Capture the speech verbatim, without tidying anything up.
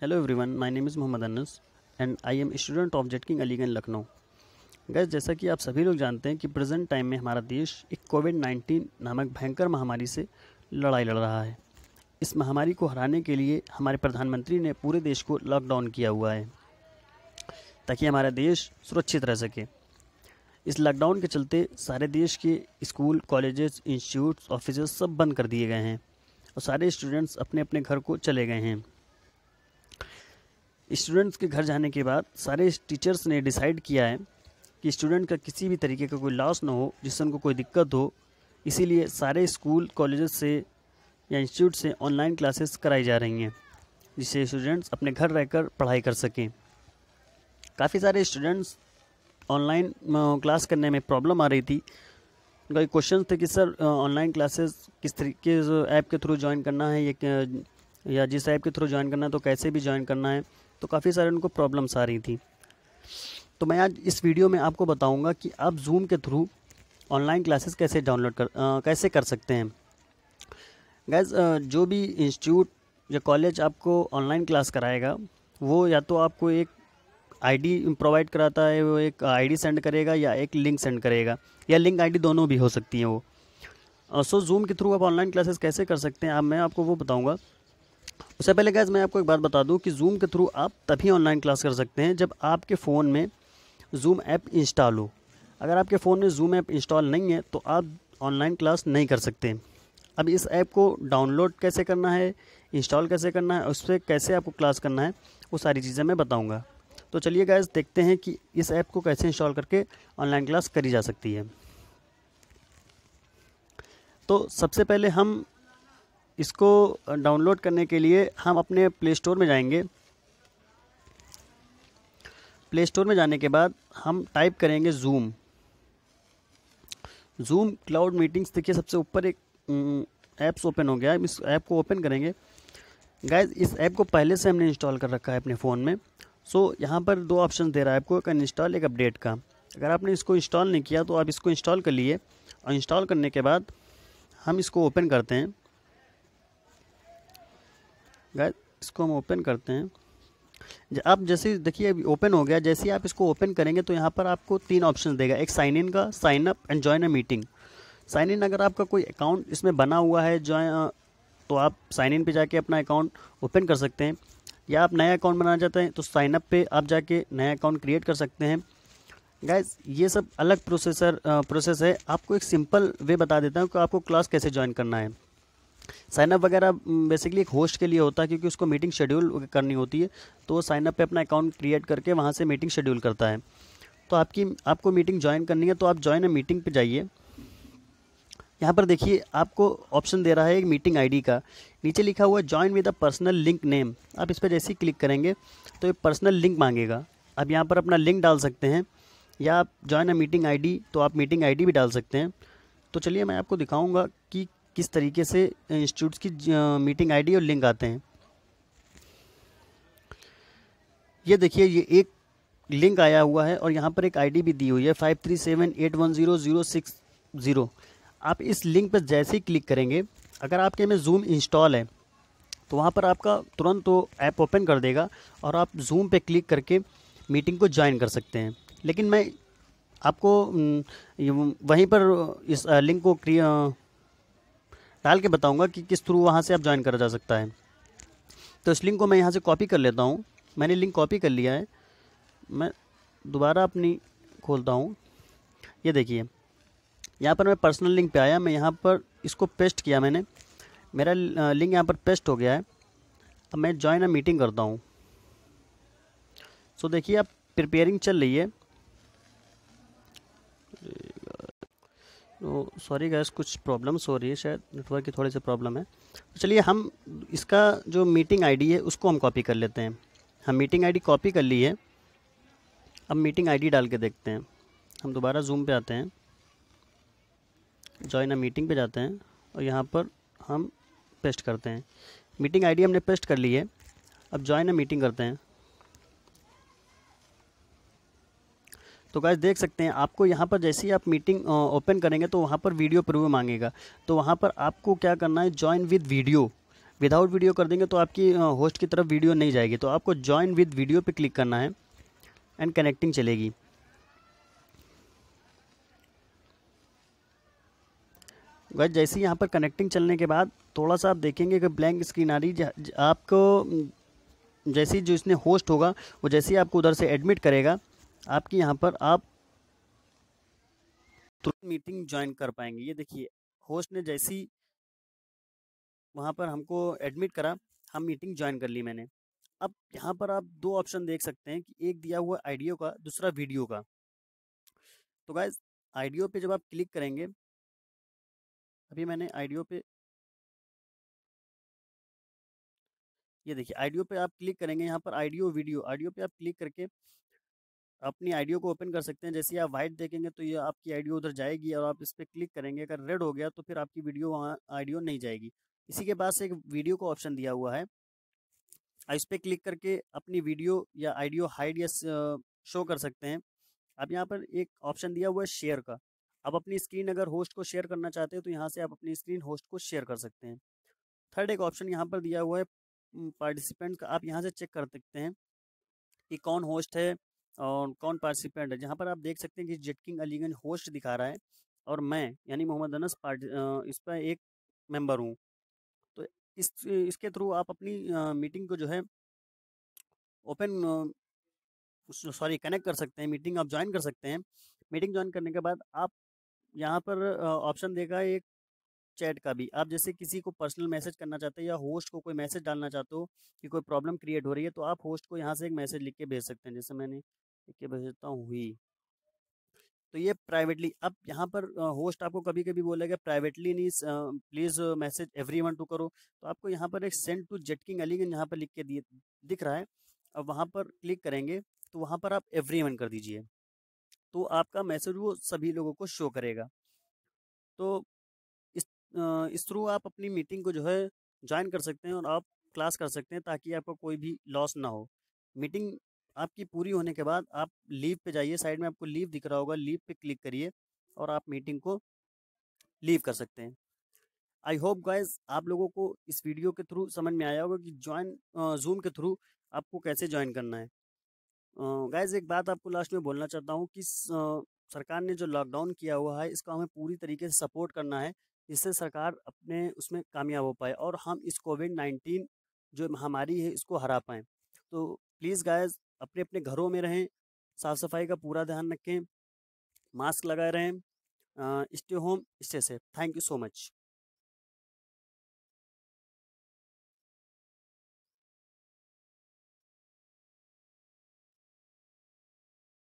Hello everyone, my name is Mohammad Anas and I am a student of Jetking Aliganj Lucknow. Guys, जैसा कि आप सभी लोग जानते हैं कि प्रेजेंट टाइम में हमारा देश एक कोविड नाइन्टीन नामक भयंकर महामारी से लड़ाई लड़ रहा है। इस महामारी को हराने के लिए हमारे प्रधानमंत्री ने पूरे देश को लॉकडाउन किया हुआ है ताकि हमारा देश सुरक्षित रह सके। इस लॉकडाउन के चलते सारे देश के स्कूल, कॉलेजेस, इंस्टीट्यूट्स, ऑफिसेस सब बंद कर दिए गए हैं और सारे स्टूडेंट्स अपने अपने घर को चले गए हैं। स्टूडेंट्स के घर जाने के बाद सारे टीचर्स ने डिसाइड किया है कि स्टूडेंट का किसी भी तरीके का कोई लॉस ना हो, जिससे उनको कोई दिक्कत हो। इसीलिए सारे स्कूल, कॉलेजेस से या इंस्टीट्यूट से ऑनलाइन क्लासेस कराई जा रही हैं, जिससे स्टूडेंट्स अपने घर रहकर पढ़ाई कर सकें। काफ़ी सारे स्टूडेंट्स ऑनलाइन क्लास करने में प्रॉब्लम आ रही थी। उनका क्वेश्चन थे कि सर ऑनलाइन क्लासेस किस तरीके ऐप के थ्रू ज्वाइन करना है या, या जिस ऐप के थ्रू ज्वाइन करना है तो कैसे भी ज्वाइन करना है। तो काफ़ी सारे उनको प्रॉब्लम्स आ रही थी। तो मैं आज इस वीडियो में आपको बताऊंगा कि आप जूम के थ्रू ऑनलाइन क्लासेस कैसे डाउनलोड कर आ, कैसे कर सकते हैं। गाइस, जो भी इंस्टीट्यूट या कॉलेज आपको ऑनलाइन क्लास कराएगा वो या तो आपको एक आईडी प्रोवाइड कराता है, वो एक आईडी सेंड करेगा या एक लिंक सेंड करेगा, या लिंक आईडी दोनों भी हो सकती हैं वो। सो जूम के थ्रू आप ऑनलाइन क्लासेस कैसे कर सकते हैं, अब मैं आपको वो बताऊँगा। उससे पहले गाइस मैं आपको एक बात बता दूं कि जूम के थ्रू आप तभी ऑनलाइन क्लास कर सकते हैं जब आपके फ़ोन में जूम ऐप इंस्टॉल हो। अगर आपके फ़ोन में जूम ऐप इंस्टॉल नहीं है तो आप ऑनलाइन क्लास नहीं कर सकते। अब इस ऐप को डाउनलोड कैसे करना है, इंस्टॉल कैसे करना है, उस पर कैसे आपको क्लास करना है, वो सारी चीज़ें मैं बताऊँगा। तो चलिए गाइस देखते हैं कि इस ऐप को कैसे इंस्टॉल करके ऑनलाइन क्लास करी जा सकती है। तो सबसे पहले हम इसको डाउनलोड करने के लिए हम अपने प्ले स्टोर में जाएंगे। प्ले स्टोर में जाने के बाद हम टाइप करेंगे जूम जूम क्लाउड मीटिंग्स। देखिए सबसे ऊपर एक ऐप्स ओपन हो गया है, इस ऐप को ओपन करेंगे। गाइस, इस ऐप को पहले से हमने इंस्टॉल कर रखा है अपने फ़ोन में। सो यहाँ पर दो ऑप्शन दे रहा है आपको, एक इंस्टॉल, एक अपडेट का। अगर आपने इसको इंस्टॉल नहीं किया तो आप इसको इंस्टॉल कर लिए, और इंस्टॉल करने के बाद हम इसको ओपन करते हैं। गाइस, इसको हम ओपन करते हैं। आप जैसे देखिए अभी ओपन हो गया। जैसे ही आप इसको ओपन करेंगे तो यहाँ पर आपको तीन ऑप्शन देगा, एक साइन इन का, sign up and join a meeting. Sign in, अगर आपका कोई अकाउंट इसमें बना हुआ है ज्वाइन, तो आप साइन इन पे जाके अपना अकाउंट ओपन कर सकते हैं, या आप नया अकाउंट बनाना चाहते हैं तो साइन अप पे आप जाके नया अकाउंट क्रिएट कर सकते हैं। गाइस, ये सब अलग प्रोसेसर प्रोसेस है। आपको एक सिंपल वे बता देता हूँ कि आपको क्लास कैसे ज्वाइन करना है। साइन अप वगैरह बेसिकली एक होस्ट के लिए होता है, क्योंकि उसको मीटिंग शेड्यूल करनी होती है, तो वो साइन अप पे अपना अकाउंट क्रिएट करके वहाँ से मीटिंग शेड्यूल करता है। तो आपकी आपको मीटिंग ज्वाइन करनी है तो आप ज्वाइन अ मीटिंग पे जाइए। यहाँ पर देखिए आपको ऑप्शन दे रहा है एक मीटिंग आईडी का, नीचे लिखा हुआ है join with a personal link name. आप इस पर जैसे ही क्लिक करेंगे तो ये पर्सनल लिंक मांगेगा। आप यहाँ पर अपना लिंक डाल सकते हैं, या आप ज्वाइन अ मीटिंग आईडी तो आप मीटिंग आईडी भी डाल सकते हैं। तो चलिए मैं आपको दिखाऊँगा कि किस तरीके से इंस्टीट्यूट्स की मीटिंग आईडी और लिंक आते हैं। ये देखिए, ये एक लिंक आया हुआ है और यहाँ पर एक आईडी भी दी हुई है, five three seven eight one zero zero six zero. आप इस लिंक पर जैसे ही क्लिक करेंगे, अगर आपके में जूम इंस्टॉल है तो वहाँ पर आपका तुरंत वो ऐप ओपन कर देगा और आप जूम पे क्लिक करके मीटिंग को ज्वाइन कर सकते हैं। लेकिन मैं आपको वहीं पर इस लिंक को डाल के बताऊंगा कि किस थ्रू वहाँ से आप ज्वाइन करा जा सकता है। तो इस लिंक को मैं यहाँ से कॉपी कर लेता हूँ। मैंने लिंक कॉपी कर लिया है। मैं दोबारा अपनी खोलता हूँ। ये देखिए, यहाँ पर मैं पर्सनल लिंक पे आया, मैं यहाँ पर इसको पेस्ट किया मैंने, मेरा लिंक यहाँ पर पेस्ट हो गया है। अब मैं ज्वाइन अ मीटिंग करता हूँ। सो देखिए, अब प्रिपेयरिंग चल रही है। तो सॉरी गैस, कुछ प्रॉब्लम्स हो रही है, शायद नेटवर्क की थोड़ी सी प्रॉब्लम है। तो चलिए हम इसका जो मीटिंग आईडी है उसको हम कॉपी कर लेते हैं। हम मीटिंग आईडी कॉपी कर ली है। अब मीटिंग आईडी डाल के देखते हैं। हम दोबारा जूम पे आते हैं, ज्वाइन अ मीटिंग पे जाते हैं और यहाँ पर हम पेस्ट करते हैं। मीटिंग आईडी हमने पेस्ट कर ली है। अब ज्वाइन अ मीटिंग करते हैं। तो गाइस देख सकते हैं, आपको यहाँ पर जैसे ही आप मीटिंग ओपन करेंगे तो वहाँ पर वीडियो प्रीव्यू मांगेगा। तो वहाँ पर आपको क्या करना है, join with video without video कर देंगे तो आपकी होस्ट की तरफ वीडियो नहीं जाएगी। तो आपको ज्वाइन विद वीडियो पे क्लिक करना है एंड कनेक्टिंग चलेगी। गाइस जैसे ही यहाँ पर कनेक्टिंग चलने के बाद थोड़ा सा आप देखेंगे कि ब्लैंक स्क्रीन आ रही, आपको जैसे ही जो इसने होस्ट होगा वो जैसे ही आपको उधर से एडमिट करेगा, आपकी यहाँ पर आप तुरंत मीटिंग ज्वाइन कर पाएंगे। ये देखिए होस्ट ने जैसी वहाँ पर हमको एडमिट करा, हम मीटिंग ज्वाइन कर ली मैंने। अब यहाँ पर आप दो ऑप्शन देख सकते हैं कि एक दिया हुआ ऑडियो का, दूसरा वीडियो का। तो गाइस ऑडियो पे जब आप क्लिक करेंगे, अभी मैंने ऑडियो पे, ये देखिए ऑडियो पे आप क्लिक करेंगे, यहाँ पर ऑडियो वीडियो, ऑडियो पे आप क्लिक करके अपनी ऑडियो को ओपन कर सकते हैं। जैसे ही आप वाइट देखेंगे तो ये आपकी ऑडियो उधर जाएगी और आप इस पर क्लिक करेंगे, अगर रेड हो गया तो फिर आपकी वीडियो वहाँ ऑडियो नहीं जाएगी। इसी के बाद से एक वीडियो का ऑप्शन दिया हुआ है, इस पर क्लिक करके अपनी वीडियो या ऑडियो हाइड या शो कर सकते हैं। अब यहाँ पर एक ऑप्शन दिया हुआ है शेयर का, आप अपनी स्क्रीन अगर होस्ट को शेयर करना चाहते हैं तो यहाँ से आप अपनी स्क्रीन होस्ट को शेयर कर सकते हैं। थर्ड एक ऑप्शन यहाँ पर दिया हुआ है पार्टिसिपेंट का, आप यहाँ से चेक कर सकते हैं कि कौन होस्ट है और कौन पार्टिसिपेंट है। जहाँ पर आप देख सकते हैं कि जेटकिंग अलीगंज होस्ट दिखा रहा है और मैं यानी मोहम्मद अनस पार्ट इस पर एक मेंबर हूँ। तो इस इसके थ्रू आप अपनी मीटिंग को जो है ओपन सॉरी कनेक्ट कर सकते हैं, मीटिंग आप ज्वाइन कर सकते हैं। मीटिंग ज्वाइन करने के बाद आप यहाँ पर ऑप्शन देगा एक चैट का भी, आप जैसे किसी को पर्सनल मैसेज करना चाहते हैं या होस्ट को कोई मैसेज डालना चाहते हो कि कोई प्रॉब्लम क्रिएट हो रही है, तो आप होस्ट को यहाँ से एक मैसेज लिख के भेज सकते हैं। जैसे मैंने लिख के भेजता हूँ हुई, तो ये प्राइवेटली, अब यहाँ पर होस्ट आपको कभी कभी बोलेगा प्राइवेटली नहीं प्लीज़ मैसेज एवरीवन टू करो, तो आपको यहाँ पर एक सेंड टू जेटकिंग अलीगंज यहाँ पर लिख के दिए दिख रहा है। अब वहाँ पर क्लिक करेंगे तो वहाँ पर आप एवरीवन कर दीजिए, तो आपका मैसेज वो सभी लोगों को शो करेगा। तो इस अ, इस थ्रू आप अपनी मीटिंग को जो है ज्वाइन कर सकते हैं और आप क्लास कर सकते हैं ताकि आपको कोई भी लॉस ना हो। मीटिंग आपकी पूरी होने के बाद आप लीव पे जाइए, साइड में आपको लीव दिख रहा होगा, लीव पे क्लिक करिए और आप मीटिंग को लीव कर सकते हैं। आई होप गाइज आप लोगों को इस वीडियो के थ्रू समझ में आया होगा कि ज्वाइन जूम के थ्रू आपको कैसे ज्वाइन करना है। गाइज एक बात आपको लास्ट में बोलना चाहता हूँ कि स- सरकार ने जो लॉकडाउन किया हुआ है इसका हमें पूरी तरीके से सपोर्ट करना है, जिससे सरकार अपने उसमें कामयाब हो पाए और हम इस कोविड नाइन्टीन जो महामारी है इसको हरा पाएँ। तो प्लीज़ गाइज अपने अपने घरों में रहें, साफ़ सफाई का पूरा ध्यान रखें, मास्क लगाए रहें, stay home stay safe. Thank you so much.